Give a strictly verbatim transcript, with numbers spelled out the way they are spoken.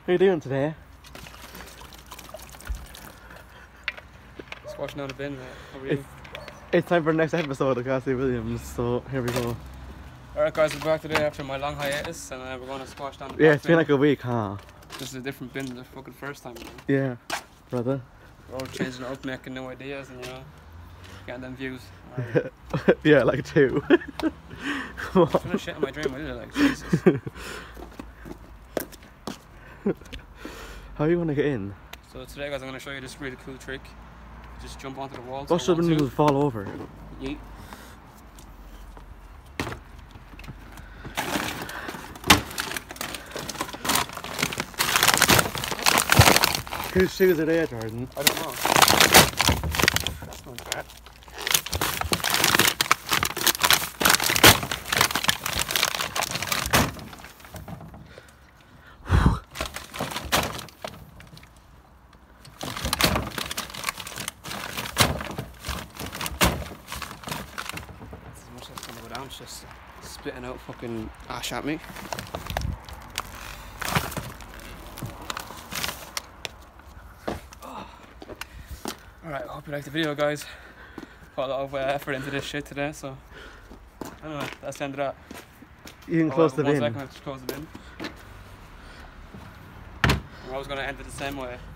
What are you doing today? Squashing out a bin, mate. How are you? It's, it's time for the next episode of Cassie Williams, so here we go. Alright guys, we're back today after my long hiatus and uh, we're going to squash down the Yeah, back it's been bin. like a week, huh? This is a different bin than the fucking first time, you know? Yeah, brother. We're all changing it up, making new ideas and, you know, getting them views. Right. Yeah, like two. I'm trying to shit on my dream, I did it, like, Jesus. How are you gonna get in? So today guys, I'm going to show you this really cool trick. Just jump onto the wall. What should when you fall over? Yeet. Whose shoes are they, Jordan? I don't know. That's not bad. As much as it's gonna go down, it's just spitting out fucking ash at me. Alright, I hope you liked the video, guys. Put a lot of uh, effort into this shit today, so anyway, that's the end of that. You can Oh, close uh, the one bin. second, I have to close the bin. We're always going to end it the same way.